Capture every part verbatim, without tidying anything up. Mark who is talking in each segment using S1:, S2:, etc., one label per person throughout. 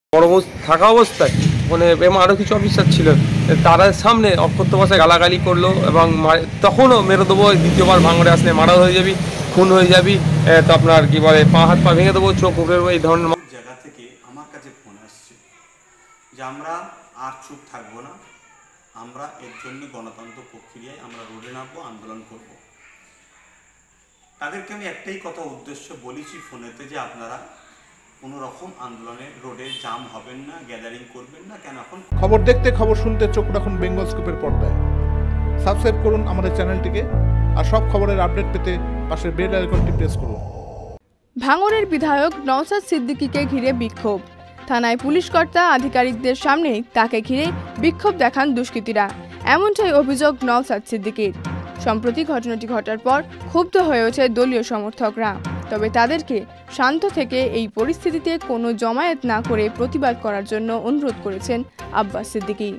S1: বড় থাকা অবস্থায় মানে এবং আরও কিছু অফিসার ছিল, তারা সামনে অকথ্য ভাষায় গালাগালি করলো এবং তখনও মেরে দেবো, দ্বিতীয়বার ভাঙড়ে আসলে মারা হয়ে যাবি, খুন হয়ে যাবি, তো আপনার কি বলে পা হাত পা ভেঙে দেবো, চোখ উপরে এই ধরনের
S2: জায়গা থেকে আমার কাছে ফোন আসছে যে আমরা আর চুপ থাকবো না, আমরা এর জন্য গণতন্ত্র প্রক্রিয়ায় আমরা রোডে নামবো, আন্দোলন করব। তাদেরকে আমি একটাই কথা উদ্দেশ্য বলেছি ফোনেতে যে আপনারা কোনো রকম আন্দোলনে রোডে জাম হবেন না, গ্যাদারিং করবেন না। কেন এখন
S3: খবর দেখতে খবর শুনতে চোখ রাখুন বেঙ্গল স্কুপের পর্দায়। সাবস্ক্রাইব করুন আমাদের চ্যানেলটিকে আর সব খবরের আপডেট পেতে পাশের বেল আইকনটি প্রেস করুন।
S4: ভাঙড়ের বিধায়ক নওশাদ সিদ্দিকীকে ঘিরে বিক্ষোভ। থানায় পুলিশ কর্তা আধিকারিকদের সামনে তাকে ঘিরে বিক্ষোভ দেখান দুষ্কৃতীরা, এমনটাই অভিযোগ নওশাদ সিদ্দিকীর। সম্প্রতি ঘটনাটি ঘটার পর ক্ষুব্ধ হয়ে ওঠে দলীয় সমর্থকরা, তবে তাদেরকে শান্ত থেকে এই পরিস্থিতিতে কোনো জমায়েত না করে প্রতিবাদ করার জন্য অনুরোধ করেছেন আব্বাস সিদ্দিকী।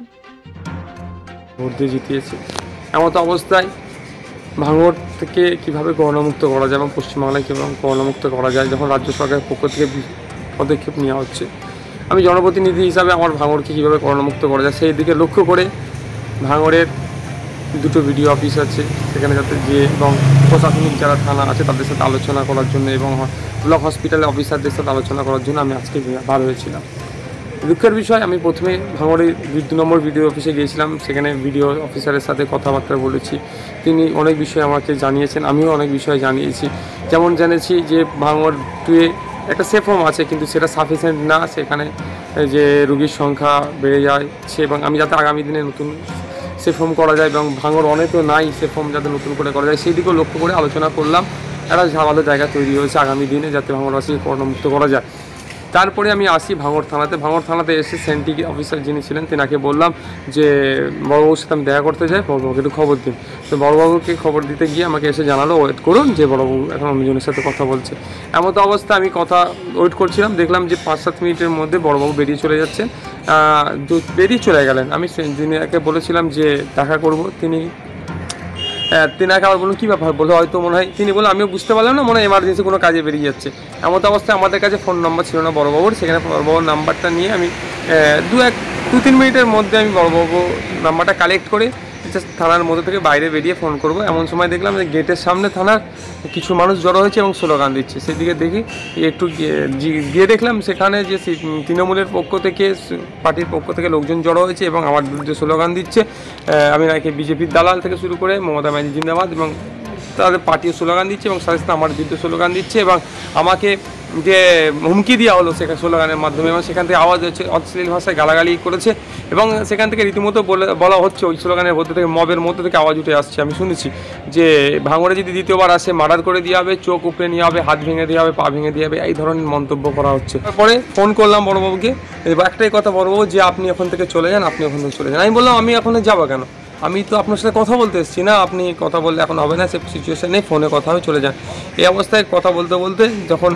S1: ভোট দিয়ে জিতিয়েছে, এমত অবস্থায় ভাঙড় থেকে কীভাবে করোনামুক্ত করা যায় এবং পশ্চিমবাংলায় কীভাবে করোনামুক্ত করা যায়, যখন রাজ্য সরকারের পক্ষ থেকে পদক্ষেপ নেওয়া হচ্ছে, আমি জনপ্রতিনিধি হিসাবে আমার ভাঙড়কে কীভাবে করোনামুক্ত করা যায় সেই দিকে লক্ষ্য করে ভাঙড়ের দুটো বিডিও অফিস আছে, সেখানে যাতে গিয়ে এবং প্রশাসনিক যারা থানা আছে তাদের সাথে আলোচনা করার জন্য এবং ব্লক হসপিটালের অফিসারদের সাথে আলোচনা করার জন্য আমি আজকে বার হয়েছিলাম। দুঃখের বিষয়, আমি প্রথমে ভাঙড়ের দু নম্বর বিডিও অফিসে গিয়েছিলাম, সেখানে বিডিও অফিসারের সাথে কথাবার্তা বলেছি, তিনি অনেক বিষয় আমাকে জানিয়েছেন, আমিও অনেক বিষয় জানিয়েছি। যেমন জেনেছি যে ভাঙড় টুয়ে একটা সেফ হোম আছে, কিন্তু সেটা সাফিসিয়েন্ট না, সেখানে যে রোগীর সংখ্যা বেড়ে যাচ্ছে এবং আমি যাতে আগামী দিনে নতুন সেফ হোম করা যায় এবং ভাঙড় অনেকও নাই সেফ হোম যাতে নতুন করে করা যায় সেই দিকেও লক্ষ্য করে আলোচনা করলাম। একটা ভালো জায়গা তৈরি হয়েছে আগামী দিনে যাতে ভাঙড়বাসীকে করোনামুক্ত করা যায়। তারপরে আমি আসি ভাঙড় থানাতে। ভাঙড় থানাতে এসে সেন্ট্রি অফিসার যিনি ছিলেন তেনাকে বললাম যে বড়োবাবুর সাথে আমি দেখা করতে যাই, বড়োবাবুকে একটু খবর দিন। তো বড়োবাবুকে খবর দিতে গিয়ে আমাকে এসে জানালো ওয়েট করুন, যে বড়োবাবু এখন অন্যজনের সাথে কথা বলছে। এমত অবস্থা আমি কথা ওয়েট করছিলাম, দেখলাম যে পাঁচ সাত মিনিটের মধ্যে বড়োবাবু বেরিয়ে চলে যাচ্ছেন, বেরিয়ে চলে গেলেন। আমি যিনিকে বলেছিলাম যে দেখা করব, তিনি তেনাকে আবার বলুন কী ব্যাপার, বলে হয়তো মনে হয় তিনি বলে আমিও বুঝতে পারলাম না, মনে হয় এমার্জেন্সি কোনো কাজে বেরিয়ে যাচ্ছে। এমত অবস্থায় আমাদের কাছে ফোন নাম্বার ছিল না বড়োবাবুর, সেখানে বড়োবাবুর নাম্বারটা নিয়ে আমি দু এক দু তিন মিনিটের মধ্যে আমি বড়োবাবু নাম্বারটা কালেক্ট করে থানার মধ্যে থেকে বাইরে বেরিয়ে ফোন করব। এমন সময় দেখলাম যে গেটের সামনে থানার কিছু মানুষ জড়ো হয়েছে এবং স্লোগান দিচ্ছে, সেদিকে দেখি একটু গিয়ে দেখলাম সেখানে যে তৃণমূলের পক্ষ থেকে পার্টির পক্ষ থেকে লোকজন জড়ো হয়েছে এবং আমার বিরুদ্ধে স্লোগান দিচ্ছে। আমি নাকি বিজেপির দালাল থেকে শুরু করে মমতা ব্যানার্জি জিন্দাবাদ এবং তাদের পার্টিও স্লোগান দিচ্ছে এবং সাথে সাথে আমার বিরুদ্ধে স্লোগান দিচ্ছে এবং আমাকে যে হুমকি দেওয়া হলো সেখানে স্লোগানের মাধ্যমে এবং সেখান থেকে আওয়াজ হচ্ছে, অশ্লীল ভাষায় গালাগালি করেছে এবং সেখান থেকে রীতিমতো বলে বলা হচ্ছে ওই স্লোগানের মধ্যে থেকে মবের মধ্যে থেকে আওয়াজ উঠে আসছে। আমি শুনেছি যে ভাঙড়ে যদি দ্বিতীয়বার আসে মার্ডার করে দেওয়া হবে, চোখ উপড়ে নেওয়া হবে, হাত ভেঙে দেওয়া হবে, পা ভেঙে দেওয়া হবে, এই ধরনের মন্তব্য করা হচ্ছে। তারপরে ফোন করলাম বড়োবাবুকে, একটাই কথা বড়োবাবু যে আপনি এখন থেকে চলে যান, আপনি এখন থেকে চলে যান। আমি বললাম আমি এখন যাবো কেন, আমি তো আপনার সাথে কথা বলতে এসেছি না, আপনি কথা বললে এখন হবে না, সে সিচুয়েশান নেই, ফোনে কথা হবে চলে যান। এই অবস্থায় কথা বলতে বলতে যখন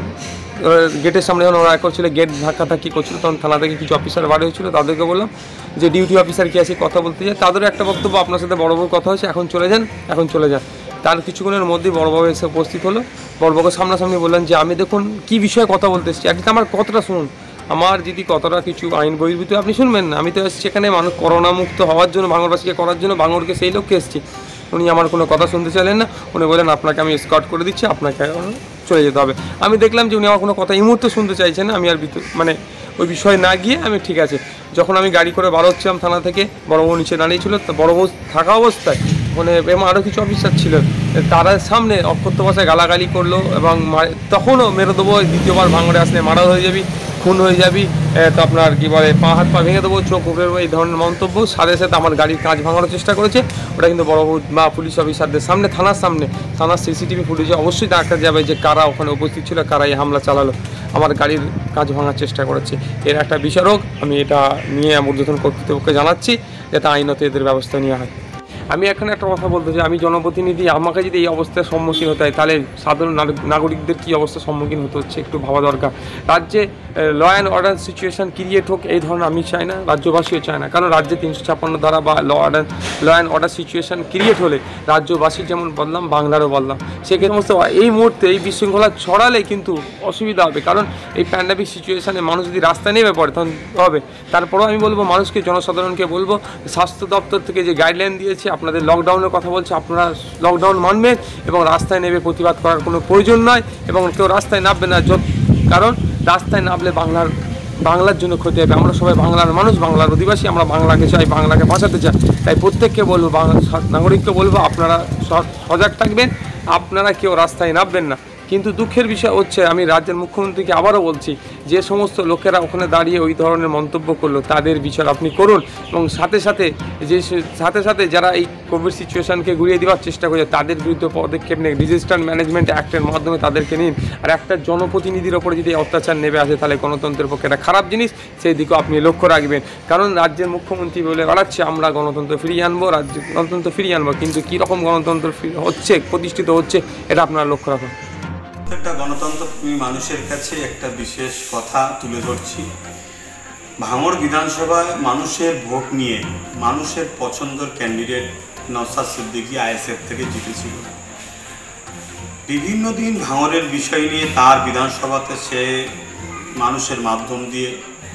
S1: গেটের সামনে যখন ওরা করছিল, গেট ধাক্কাধাক্কি করছিল, তখন থানা থেকে কিছু অফিসার বাড়ি হয়েছিল, তাদেরকে বললাম যে ডিউটি অফিসার কি আছে কথা বলতে যায়, তাদেরও একটা বক্তব্য আপনার সাথে বড়োবাবুর কথা হয়েছে, এখন চলে যান, এখন চলে যান। তার কিছুক্ষণের মধ্যেই বড়োবাবু এসে উপস্থিত হলো। বড়োবাবুকে সামনাসামনি বললেন যে আমি দেখুন কী বিষয়ে কথা বলতে এসেছি, একদিন আমার কথাটা শুনুন, আমার যদি কতটা কিছু আইন বহির্ভূত আপনি শুনবেন না, আমি তো সেখানে মানুষ করোনামুক্ত হওয়ার জন্য, ভাঙড়বাসীকে করার জন্য, ভাঙড়কে সেই লক্ষ্যে এসেছি। উনি আমার কোনো কথা শুনতে চাইলেন না, উনি বললেন আপনাকে আমি স্কট করে দিচ্ছি, আপনাকে চলে যেতে হবে। আমি দেখলাম যে উনি আমার কোনো কথা এই মুহূর্তে শুনতে চাইছেন না, আমি আর মানে ওই বিষয়ে না গিয়ে আমি ঠিক আছে। যখন আমি গাড়ি করে বার হচ্ছিলাম থানা থেকে, বড়োবাবু নিচে দাঁড়িয়েছিল, তো বড়োবাবু থাকা অবস্থায় মানে এবং আরও কিছু অফিসার ছিল, তারা সামনে অকথ্য ভাষায় গালাগালি করলো এবং তখনও মেরে দেবো, দ্বিতীয়বার ভাঙড়ে আসলে মারা হয়ে যাবি, খুন হয়ে যাবি, তো আপনার কি বলে পা হাত পা ভেঙে দেবো, চোখ উপরে এই ধরনের মন্তব্য। সাথে সাথে আমার গাড়ির কাঁচ ভাঙানোর চেষ্টা করেছে, ওটা কিন্তু বড়োবাবু বা পুলিশ অফিসারদের সামনে, থানার সামনে, থানার সিসিটিভি ফুটেজে অবশ্যই দেখা যাবে যে কারা ওখানে উপস্থিত ছিল, কারা এই হামলা চালালো, আমার গাড়ির কাঁচ ভাঙার চেষ্টা করেছে। এর একটা বিচারক, আমি এটা নিয়ে ঊর্ধ্বতন কর্তৃপক্ষকে জানাচ্ছি যাতে আইনত এদের ব্যবস্থা নেওয়া হয়। আমি এখানে একটা কথা বলতে চাই, আমি জনপ্রতিনিধি, আমাকে যদি এই অবস্থার সম্মুখীন হতে হয় তাহলে সাধারণ নাগরিকদের কী অবস্থার সম্মুখীন হতে হচ্ছে একটু ভাবা দরকার। রাজ্যে law and order situation create হোক এই ধরনের আমি চাই না, রাজ্যবাসীও চায় না। কারণ রাজ্যে তিনশো ছাপ্পান্ন ধারা বা law order law and order situation create হলে রাজ্যবাসীর যেমন বললাম বাংলারও বললাম, সেক্ষেত্রে সমস্ত এই মুহূর্তে এই বিশৃঙ্খলা ছড়ালে কিন্তু অসুবিধা হবে। কারণ এই প্যান্ডামিক সিচুয়েশানে মানুষ যদি রাস্তায় নেমে পড়ে তখন হবে। তারপরেও আমি বলবো মানুষকে, জনসাধারণকে বলবো, স্বাস্থ্য দপ্তর থেকে যে গাইডলাইন দিয়েছে, আপনাদের লকডাউনের কথা বলছে, আপনারা লকডাউন মানবেন এবং রাস্তায় নেমে প্রতিবাদ করার কোনো প্রয়োজন নয় এবং কেউ রাস্তায় নামবে না। কারণ রাস্তায় নামলে বাংলার বাংলার জন্য ক্ষতি হবে। আমরা সবাই বাংলার মানুষ, বাংলার অধিবাসী, আমরা বাংলাকে চাই, বাংলাকে বাঁচাতে চাই। তাই প্রত্যেককে বলবো, বাংলা নাগরিককে বলবো, আপনারা সজাগ থাকবেন, আপনারা কেউ রাস্তায় নামবেন না। কিন্তু দুঃখের বিষয় হচ্ছে, আমি রাজ্যের মুখ্যমন্ত্রীকে আবারও বলছি, যে সমস্ত লোকেরা ওখানে দাঁড়িয়ে ওই ধরনের মন্তব্য করলো তাদের বিচার আপনি করুন এবং সাথে সাথে যে সাথে সাথে যারা এই কোভিড সিচুয়েশানকে ঘুরিয়ে দেওয়ার চেষ্টা করছে তাদের বিরুদ্ধে পদক্ষেপ নিন, ডিজাস্টার ম্যানেজমেন্ট অ্যাক্টের মাধ্যমে তাদেরকে নিন। আর একটা জনপ্রতিনিধির ওপরে যদি অত্যাচার নেমে আসে তাহলে গণতন্ত্রের পক্ষে একটা খারাপ জিনিস, সেই দিকেও আপনি লক্ষ্য রাখবেন। কারণ রাজ্যের মুখ্যমন্ত্রী বলে বেড়াচ্ছে আমরা গণতন্ত্র ফিরিয়ে আনবো, রাজ্য গণতন্ত্র ফিরিয়ে আনবো, কিন্তু কীরকম গণতন্ত্র হচ্ছে, প্রতিষ্ঠিত হচ্ছে, এটা আপনারা লক্ষ্য রাখুন।
S2: প্রত্যেকটা গণতন্ত্রপ্রেমী মানুষের কাছে একটা বিশেষ কথা তুলে ধরছি। ভাঙড় বিধানসভায় মানুষের ভোট নিয়ে মানুষের পছন্দের ক্যান্ডিডেট নওশাদ সিদ্দিকী আইএসএফ থেকে জিতেছিল। বিভিন্ন দিন ভাঙড়ের বিষয় নিয়ে তার বিধানসভাতে সে মানুষের মাধ্যম দিয়ে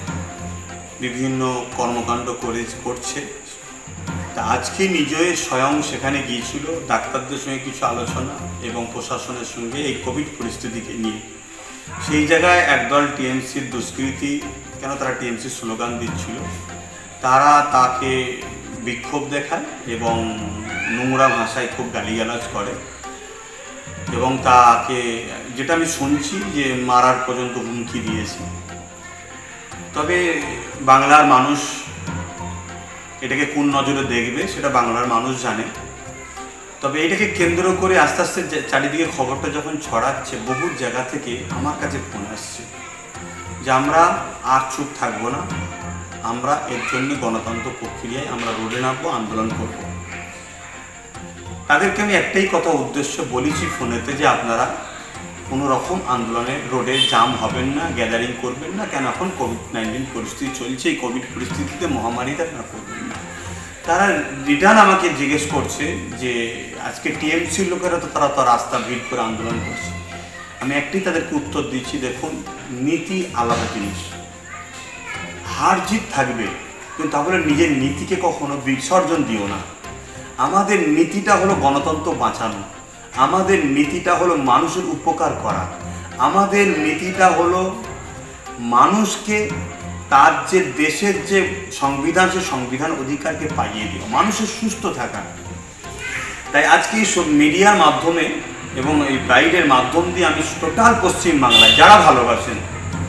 S2: বিভিন্ন কর্মকাণ্ড করে করছে। তা আজকে নিজে স্বয়ং সেখানে গিয়েছিল, ডাক্তারদের সঙ্গে কিছু আলোচনা এবং প্রশাসনের সঙ্গে এই কোভিড পরিস্থিতিকে নিয়ে। সেই জায়গায় একদল টিএমসির দুষ্কৃতী, কেন তারা টিএমসির স্লোগান দিচ্ছিল, তারা তাকে বিক্ষোভ দেখায় এবং নোংরা ভাষায় খুব গালিগালাজ করে এবং তাকে, যেটা আমি শুনছি, যে মারার পর্যন্ত হুমকি দিয়েছে। তবে বাংলার মানুষ এটাকে কোন নজরে দেখবে সেটা বাংলার মানুষ জানে। তবে এটাকে কেন্দ্র করে আস্তে আস্তে চারিদিকে খবরটা যখন ছড়াচ্ছে, বহু জায়গা থেকে আমার কাছে ফোন আসছে যে আমরা আর চুপ থাকবো না, আমরা এর জন্য গণতন্ত্র প্রক্রিয়ায় আমরা রোডে নামবো, আন্দোলন করব। তাদেরকে আমি একটাই কথা উদ্দেশ্য বলেছি ফোনেতে, যে আপনারা কোনো রকম আন্দোলনে রোডে জাম হবেন না, গ্যাদারিং করবেন না, কেন এখন কোভিড নাইন্টিন পরিস্থিতি চলছে, এই কোভিড পরিস্থিতিতে মহামারীতে আপনারা করবেন না। তারা রিটার্ন আমাকে জিজ্ঞেস করছে যে আজকে টিএমসির লোকেরা তো তারা তো রাস্তা ভিড় করে আন্দোলন করছে। আমি একটি তাদেরকে উত্তর দিচ্ছি, দেখুন নীতি আলাদা জিনিস, হার জিত থাকবে, কিন্তু তাহলে নিজের নীতিকে কখনো বিসর্জন দিও না। আমাদের নীতিটা হলো গণতন্ত্র বাঁচানো, আমাদের নীতিটা হলো মানুষের উপকার করা, আমাদের নীতিটা হলো মানুষকে তার যে দেশের যে সংবিধান, সে সংবিধান অধিকারকে পাইয়ে দেওয়া, মানুষের সুস্থ থাকা। তাই আজকে এই সব মিডিয়ার মাধ্যমে এবং এই গাইডের মাধ্যম দিয়ে আমি টোটাল পশ্চিমবাংলায় যারা ভালোবাসেন,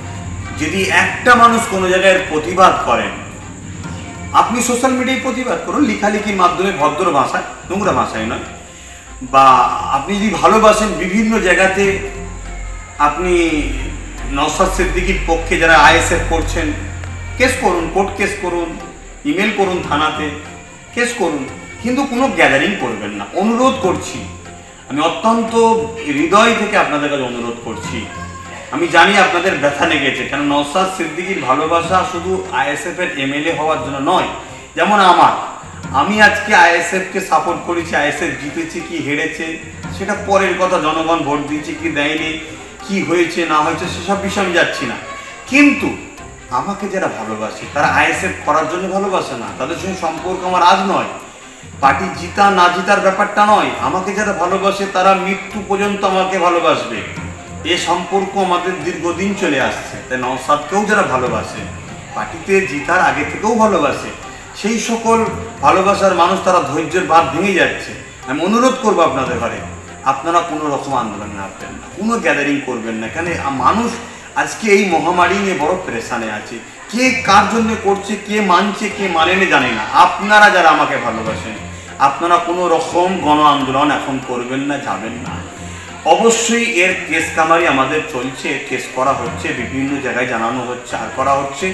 S2: যদি একটা মানুষ কোনো জায়গায় প্রতিবাদ করেন, আপনি সোশ্যাল মিডিয়ায় প্রতিবাদ করুন, লেখালেখির মাধ্যমে, ভদ্র ভাষায়, নোংরা ভাষায় নয়। বা আপনি যদি ভালোবাসেন, বিভিন্ন জায়গাতে আপনি নওশাদ সিদ্দিকীর পক্ষে যারা আইএসএফ করছেন, কেস করুন, কোর্ট কেস করুন, ইমেল করুন, থানাতে কেস করুন, কিন্তু কোনো গ্যাদারিং করবেন না। অনুরোধ করছি, আমি অত্যন্ত হৃদয় থেকে আপনাদের কাছে অনুরোধ করছি। আমি জানি আপনাদের ব্যথা লেগেছে, কেন নওশাদ সিদ্দিকীর ভালোবাসা শুধু আইএসএফের এমএলএ হওয়ার জন্য নয়। যেমন আমার, আমি আজকে আইএসএফকে সাপোর্ট করেছি, আইএসএফ জিতেছে কি হেরেছে সেটা পরের কথা, জনগণ ভোট দিয়েছে কি দেয়নি, কি হয়েছে না হয়েছে সেসব বিষয়ে আমি যাচ্ছি না। কিন্তু আমাকে যারা ভালোবাসে তারা আইএসএফ করার জন্য ভালোবাসে না, তাদের সঙ্গে সম্পর্ক আমার আজ নয়, পার্টি জিতা না জিতার ব্যাপারটা নয়। আমাকে যারা ভালোবাসে তারা মৃত্যু পর্যন্ত আমাকে ভালোবাসবে, এ সম্পর্ক আমাদের দীর্ঘদিন চলে আসছে। তাই নওশাদকেও যারা ভালোবাসে, পার্টিতে জিতার আগে থেকেও ভালোবাসে, সেই সকল ভালোবাসার মানুষ তারা ধৈর্যের বাঁধ ভেঙে যাচ্ছে। আমি অনুরোধ করবো আপনাদের ঘরে, আপনারা কোনো রকম আন্দোলন নামবেন না, কোনো গ্যাদারিং করবেন না। কেন মানুষ আজকে এই মহামারী নিয়ে বড় প্রেশানে আছে, কে কার জন্য করছে, কে মানছে, কে মানেনি জানি না। আপনারা যারা আমাকে ভালোবাসেন, আপনারা কোনো রকম গণ আন্দোলন এখন করবেন না, যাবেন না। অবশ্যই এর কেস কামারি আমাদের চলছে, কেস করা হচ্ছে, বিভিন্ন জায়গায় জানানো হচ্ছে আর করা হচ্ছে।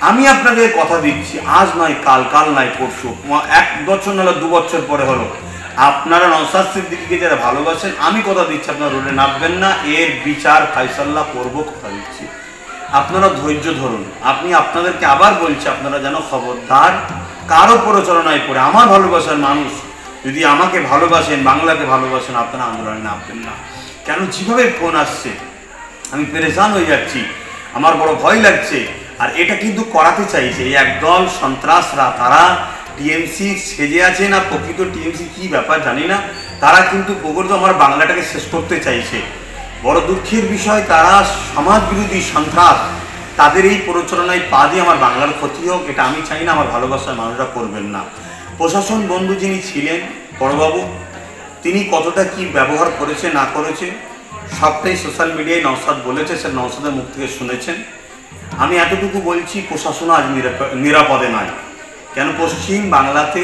S2: আমি আপনাদের কথা দিচ্ছি, আজ নয় কাল, কাল নয় পরশু, এক বছর নাহলে দু বছর পরে হলো, আপনারা নওশাদ সিদ্দিকীকে যারা ভালোবাসেন, আমি কথা দিচ্ছি আপনারা রোডে নামবেন না। এর বিচার ফাইসাল্লাহ করবো, কথা দিচ্ছি। আপনারা ধৈর্য ধরুন। আপনি আপনাদেরকে আবার বলছি, আপনারা যেন খবরদার কারো প্ররোচনায় পড়ে, আমার ভালোবাসার মানুষ যদি আমাকে ভালোবাসেন, বাংলাকে ভালোবাসেন, আপনারা আন্দোলনে নামবেন না। কেন যেভাবে ফোন আসছে আমি পেরেশান হয়ে যাচ্ছি, আমার বড় ভয় লাগছে। আর এটা কিন্তু করাতে চাইছে এই একদল সন্ত্রাসরা, তারা টিএমসি সেজে আছে না, প্রকৃত টিএমসি কি ব্যাপার জানি না, তারা কিন্তু প্রকৃত আমার বাংলাটাকে শেষ করতে চাইছে। বড় দুঃখের বিষয়, তারা সমাজ বিরোধী সন্ত্রাস, তাদের এই প্ররোচনায় পা দিয়ে আমার বাংলার ক্ষতি হোক, এটা আমি চাই না, আমার ভালোবাসার মানুষরা করবেন না। প্রশাসন বন্ধু যিনি ছিলেন বড়বাবু, তিনি কতটা কি ব্যবহার করেছে না করেছে সবটাই সোশ্যাল মিডিয়ায় নওশাদ বলেছে, সে নওশাদের মুখ থেকে শুনেছেন। আমি এতটুকু বলছি, প্রশাসন আজ নিরাপদে নয়। কেন পশ্চিম বাংলাতে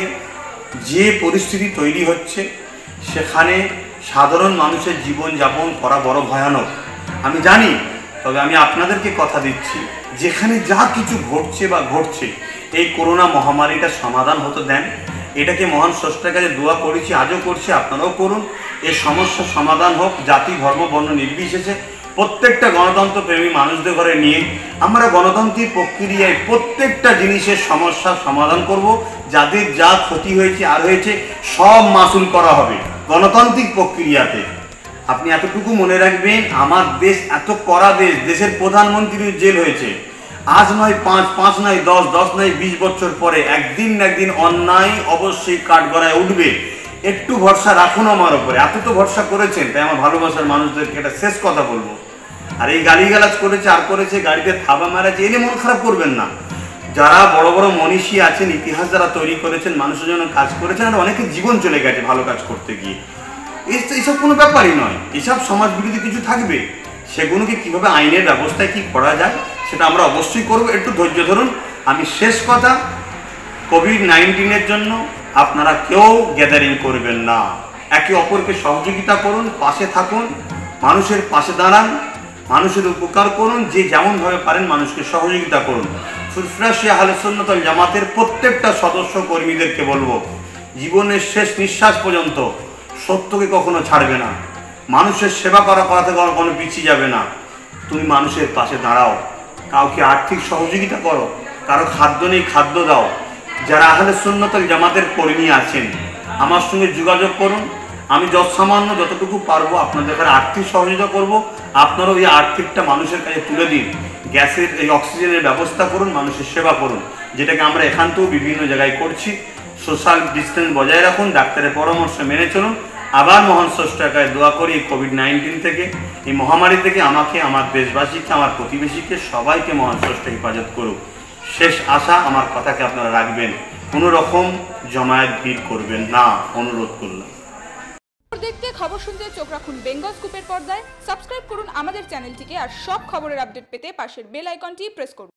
S2: যে পরিস্থিতি তৈরি হচ্ছে, সেখানে সাধারণ মানুষের জীবনযাপন করা বড় ভয়ানক, আমি জানি। তবে আমি আপনাদেরকে কথা দিচ্ছি, যেখানে যা কিছু ঘটছে বা ঘটছে, এই করোনা মহামারীটা সমাধান হতে দেন। এটাকে মহান স্রষ্টার কাছে দোয়া করেছি, আজও করছি, আপনারাও করুন। এই সমস্যার সমাধান হোক, জাতি ধর্ম বর্ণ নির্বিশেষে প্রত্যেকটা গণতন্ত্র প্রেমী মানুষদের ঘরে নিয়ে আমরা গণতান্ত্রিক প্রক্রিয়ায় প্রত্যেকটা জিনিসের সমস্যার সমাধান করব। যাদের যা ক্ষতি হয়েছে আর হয়েছে সব মাসুল করা হবে গণতান্ত্রিক প্রক্রিয়াতে। আপনি এতটুকু মনে রাখবেন, আমার দেশ এত কড়া দেশ, দেশের প্রধানমন্ত্রীর জেল হয়েছে। আজ নয় পাঁচ, পাঁচ নয় দশ, দশ নয় বিশ বছর পরে একদিন না একদিন অন্যায় অবশ্যই কাঠগড়ায় উঠবে। একটু ভরসা রাখুন আমার উপরে। এত তো ভরসা করেছেন, তাই আমার ভালোবাসার মানুষদেরকে একটা শেষ কথা বলবো। আর এই গালিগালাজ করেছে আর করেছে, গাড়িতে থাবা মারাছে, এনে মন খারাপ করবেন না। যারা বড় বড় মনীষী আছেন, ইতিহাস যারা তৈরি করেছেন, মানুষের জন্য কাজ করেছেন, আর অনেকের জীবন চলে গেছে ভালো কাজ করতে গিয়ে। এইসব কোনো ব্যাপারই নয়, এসব সমাজ বিরোধী কিছু থাকবে, সেগুলোকে কিভাবে আইনের ব্যবস্থায় কি করা যায় সেটা আমরা অবশ্যই করব। একটু ধৈর্য ধরুন। আমি শেষ কথা, কোভিড নাইন্টিনের জন্য আপনারা কেউ গ্যাদারিং করবেন না, একে অপরকে সহযোগিতা করুন, পাশে থাকুন, মানুষের পাশে দাঁড়ান, মানুষের উপকার করুন, যে যেমনভাবে পারেন মানুষকে সহযোগিতা করুন। ফুরফুরা আহলে সুন্নাত ওয়াল জামাতের প্রত্যেকটা সদস্য কর্মীদেরকে বলবো, জীবনের শেষ নিঃশ্বাস পর্যন্ত সত্যকে কখনো ছাড়বে না, মানুষের সেবা করা করাতে কখনো পিছিয়ে যাবে না। তুমি মানুষের পাশে দাঁড়াও, কাউকে আর্থিক সহযোগিতা করো, কারো খাদ্য নেই খাদ্য দাও। যারা আহলে সুন্নাত ওয়াল জামাতের কর্মী আছেন, আমার সঙ্গে যোগাযোগ করুন। আমি যত সামান্য যতটুকু পারবো আপনাদের কাছে আর্থিক সহযোগিতা করব। আপনারাও এই আর্থিকটা মানুষের কাছে তুলে দিন, গ্যাসের এই অক্সিজেনের ব্যবস্থা করুন, মানুষের সেবা করুন, যেটাকে আমরা এখান থেকেও বিভিন্ন জায়গায় করছি। সোশ্যাল ডিস্টেন্স বজায় রাখুন, ডাক্তারের পরামর্শ মেনে চলুন। আবার মহান স্রষ্টার কাছে দোয়া করি, এই কোভিড নাইন্টিন থেকে, এই মহামারী থেকে আমাকে, আমার দেশবাসীকে, আমার প্রতিবেশীকে, সবাইকে মহান স্রষ্টা হেফাজত করুক। শেষ আশা, আমার কথাকে আপনারা রাখবেন, কোনো রকম জমায়েত ভিড় করবেন না, অনুরোধ করলাম।
S5: দেখতে খবর শুনতে চোখ রাখুন বেঙ্গল স্কুপের পর্দায়। সাবস্ক্রাইব করুন আমাদের চ্যানেলটিকে, আর সব খবরের আপডেট পেতে পাশের বেল আইকনটি প্রেস করুন।